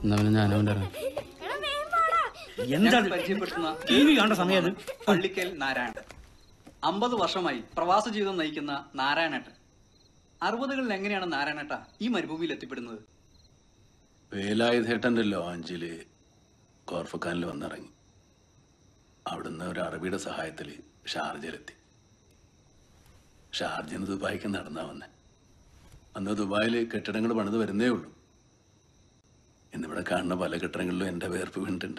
പരിചയപ്പെടുത്തുന്ന പള്ളിക്കൽ നാരായണൻ. 50 വർഷമായി പ്രവാസ ജീവിതം നയിക്കുന്ന നാരായണേട്ടൻ. 60കളിൽ എങ്ങനെയാണ് നാരായണേട്ട ഈ മരുഭൂമിയിൽ എത്തിപ്പെടുന്നത്? വേലായുധേട്ടന്റെ ലോഞ്ചില് കോർഫക്കാനിൽ വന്നിറങ്ങി. അവിടുന്ന് ഒരു അറബിയുടെ സഹായത്തിൽ ഷാർജയിലെത്തി. ഷാർജന്ന് ദുബായിക്ക് നടന്നാ വന്നെ. അന്ന് ദുബായിൽ കെട്ടിടങ്ങൾ പണിത് വരുന്നേ ഉള്ളൂ. ഇന്നിവിടെ കാണുന്ന പല കെട്ടിടങ്ങളിലും എൻ്റെ വേർപ്പ് വീണിട്ടുണ്ട്.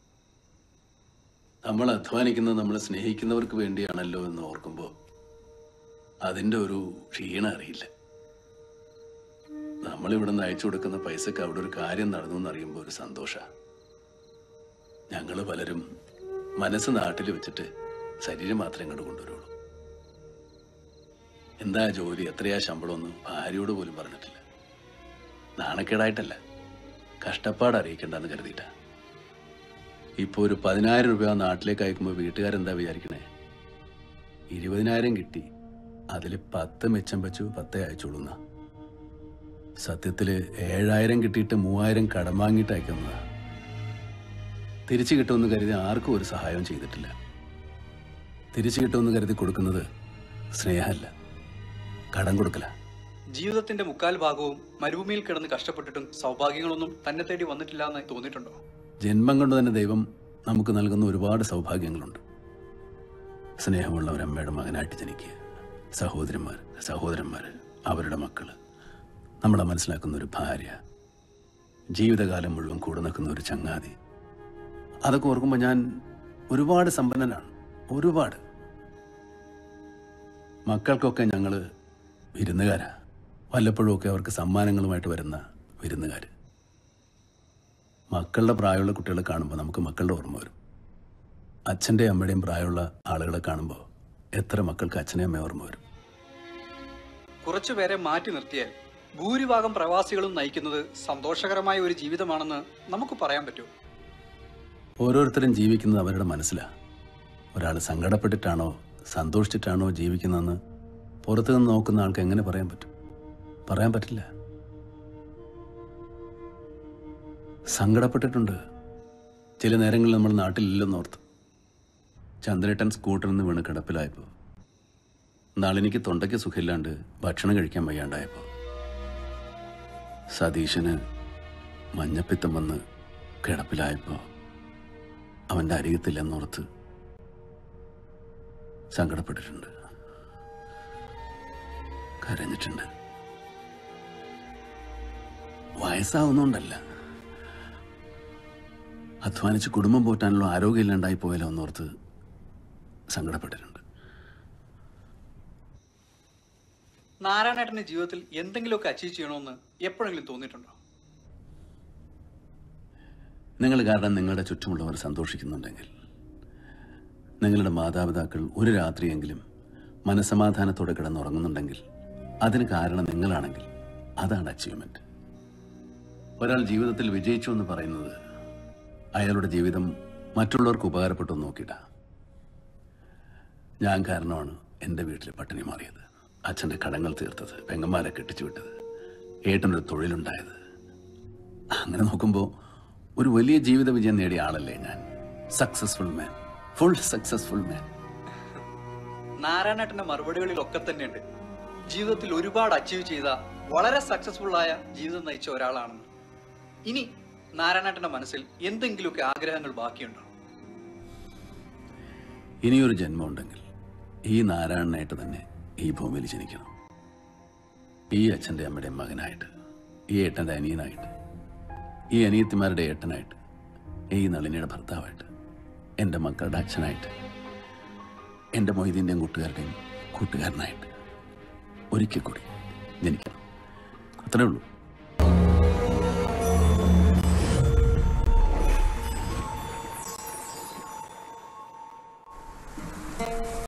നമ്മൾ അധ്വാനിക്കുന്നത് നമ്മൾ സ്നേഹിക്കുന്നവർക്ക് വേണ്ടിയാണല്ലോ എന്ന് ഓർക്കുമ്പോൾ അതിൻ്റെ ഒരു ക്ഷീണം അറിയില്ല. നമ്മളിവിടെ നിന്ന് അയച്ചു കൊടുക്കുന്ന പൈസക്ക് അവിടെ ഒരു കാര്യം നടന്നു എന്നറിയുമ്പോൾ ഒരു സന്തോഷമാണ്. ഞങ്ങൾ പലരും മനസ്സ് നാട്ടിൽ വെച്ചിട്ട് ശരീരം മാത്രമേ ഇങ്ങോട്ട് കൊണ്ടുവരുള്ളൂ. എന്താ ജോലി, എത്രയാ ശമ്പളമൊന്നും ഭാര്യയോട് പോലും പറഞ്ഞിട്ടില്ല. നാണക്കേടായിട്ടല്ല, കഷ്ടപ്പാട് അറിയിക്കണ്ടെന്ന് കരുതിയിട്ടാ. ഇപ്പോൾ ഒരു 10,000 രൂപ നാട്ടിലേക്ക് അയക്കുമ്പോൾ വീട്ടുകാരെന്താ വിചാരിക്കണേ? 20,000 കിട്ടി, അതിൽ 10 മിച്ചം വെച്ചു 10 അയച്ചോളുന്ന. സത്യത്തിൽ 7,000 കിട്ടിയിട്ട് 3,000 കടം വാങ്ങിയിട്ട് അയക്കുന്നതാ. തിരിച്ചു കിട്ടുമെന്ന് കരുതി ആർക്കും ഒരു സഹായവും ചെയ്തിട്ടില്ല. തിരിച്ചു കിട്ടുമെന്ന് കരുതി കൊടുക്കുന്നത് സ്നേഹമല്ല, കടം കൊടുക്കല. ജീവിതത്തിന്റെ 3/4 ഭാഗവും മരുഭൂമിയിൽ കിടന്ന് കഷ്ടപ്പെട്ടിട്ടും സൗഭാഗ്യങ്ങളൊന്നും തന്നെ തേടി വന്നിട്ടില്ല എന്ന് തോന്നിയിട്ടുണ്ടോ? ജന്മം കൊണ്ട് തന്നെ ദൈവം നമുക്ക് നൽകുന്ന ഒരുപാട് സൗഭാഗ്യങ്ങളുണ്ട്. സ്നേഹമുള്ള ഒരമ്മയുടെ മകനായിട്ട് ജനിക്കുക, സഹോദരന്മാർ, അവരുടെ മക്കള്, നമ്മളെ മനസ്സിലാക്കുന്ന ഒരു ഭാര്യ, ജീവിതകാലം മുഴുവൻ കൂടെ നിൽക്കുന്ന ഒരു ചങ്ങാതി. അതൊക്കെ ഓർക്കുമ്പോൾ ഞാൻ ഒരുപാട് സമ്പന്നനാണ്. ഒരുപാട്. മക്കൾക്കൊക്കെ ഞങ്ങൾ വിരുന്നുകാരാ. വല്ലപ്പോഴുമൊക്കെ അവർക്ക് സമ്മാനങ്ങളുമായിട്ട് വരുന്ന വിരുന്നുകാർ. മക്കളുടെ പ്രായമുള്ള കുട്ടികളെ കാണുമ്പോൾ നമുക്ക് മക്കളുടെ ഓർമ്മ വരും. അച്ഛൻ്റെയും അമ്മയുടെയും പ്രായമുള്ള ആളുകളെ കാണുമ്പോൾ എത്ര മക്കൾക്ക് അച്ഛനെയും അമ്മയും ഓർമ്മ വരും. കുറച്ചുപേരെ മാറ്റി നിർത്തിയാൽ ഭൂരിഭാഗം പ്രവാസികളും നയിക്കുന്നത് സന്തോഷകരമായ ഒരു ജീവിതമാണെന്ന് നമുക്ക് പറയാൻ പറ്റുമോ? ഓരോരുത്തരും ജീവിക്കുന്നത് അവരുടെ മനസ്സിലാണ്. ഒരാൾ സങ്കടപ്പെട്ടിട്ടാണോ സന്തോഷിച്ചിട്ടാണോ ജീവിക്കുന്നതെന്ന് പുറത്തു നിന്ന് നോക്കുന്ന ആൾക്ക് എങ്ങനെ പറയാൻ പറ്റും? പറയാൻ പറ്റില്ല. സങ്കടപ്പെട്ടിട്ടുണ്ട്. ചില നേരങ്ങളിൽ നമ്മൾ നാട്ടിലില്ലെന്നോർത്ത്. ചന്ദ്രേട്ടൻ സ്കൂട്ടറിൽ നിന്ന് വീണ് കിടപ്പിലായപ്പോൾ, നാളെനിക്ക് തൊണ്ടയ്ക്ക് സുഖമില്ലാണ്ട് ഭക്ഷണം കഴിക്കാൻ വയ്യാണ്ടായപ്പോൾ, സതീശന് മഞ്ഞപ്പിത്തം വന്ന് കിടപ്പിലായപ്പോൾ അവൻ്റെ അരികത്തില്ലെന്നോർത്ത് സങ്കടപ്പെട്ടിട്ടുണ്ട്, കരഞ്ഞിട്ടുണ്ട്. വയസ്സാവുന്നോണ്ടല്ല, അധ്വാനിച്ച് കുടുംബം പോറ്റാനുള്ള ആരോഗ്യമില്ലാണ്ടായി പോയാലോ എന്നോർത്ത് സങ്കടപ്പെട്ടിട്ടുണ്ട്. നാരായണേട്ടന്റെ ജീവിതത്തിൽ എന്തെങ്കിലുമൊക്കെ അച്ചീവ് ചെയ്യണമെന്ന് എപ്പോഴെങ്കിലും തോന്നിയിട്ടുണ്ടോ? നിങ്ങൾ കാരണം നിങ്ങളുടെ ചുറ്റുമുള്ളവർ സന്തോഷിക്കുന്നുണ്ടെങ്കിൽ, നിങ്ങളുടെ മാതാപിതാക്കൾ ഒരു രാത്രിയെങ്കിലും മനസ്സമാധാനത്തോടെ കിടന്നുറങ്ങുന്നുണ്ടെങ്കിൽ, അതിന് കാരണം നിങ്ങളാണെങ്കിൽ അതാണ് അച്ചീവ്മെന്റ്. ഒരാൾ ജീവിതത്തിൽ വിജയിച്ചു എന്ന് പറയുന്നത് അയാളുടെ ജീവിതം മറ്റുള്ളവർക്ക് ഉപകാരപ്പെട്ടു നോക്കിയിട്ടാ. ഞാൻ കാരണമാണ് എൻ്റെ വീട്ടിൽ പട്ടിണി മാറിയത്, അച്ഛൻ്റെ കടങ്ങൾ തീർത്തത്, പെങ്ങന്മാരെ കെട്ടിച്ചു വിട്ടത്, ഏട്ടനൊരു തൊഴിലുണ്ടായത്. അങ്ങനെ നോക്കുമ്പോൾ ഒരു വലിയ ജീവിത വിജയം നേടിയ ആളല്ലേ ഞാൻ. Successful man, full successful man. നാരായണേട്ടന്റെ മറുപടികളിലൊക്കെ തന്നെയുണ്ട് ജീവിതത്തിൽ ഒരുപാട് അച്ചീവ് ചെയ്ത, വളരെ സക്സസ്ഫുൾ ആയ ജീവിതം നയിച്ച ഒരാളാണെന്ന്. ഇനി നാരായണേട്ടന്റെ മനസ്സിൽ എന്തെങ്കിലുമൊക്കെ ആഗ്രഹങ്ങൾ ബാക്കിയുണ്ടോ? ഇനിയൊരു ജന്മം ഉണ്ടെങ്കിൽ ഈ നാരായണനായിട്ട് തന്നെ ഈ ഭൂമിയിൽ ജനിക്കണം. ഈ അച്ഛൻ്റെ അമ്മയുടെ മകനായിട്ട്, ഈ ഏട്ടൻ്റെ അനിയനായിട്ട്, ഈ അനിയത്തിമാരുടെ ഏട്ടനായിട്ട്, ഈ നളിനിയുടെ ഭർത്താവായിട്ട്, എൻ്റെ മക്കളുടെ അച്ഛനായിട്ട്, എൻ്റെ മൊയ്തീൻ്റെയും കൂട്ടുകാരുടെയും കൂട്ടുകാരനായിട്ട് ഒരിക്കൽ കൂടി ജനിക്കണം. അത്രേ ഉള്ളൂ.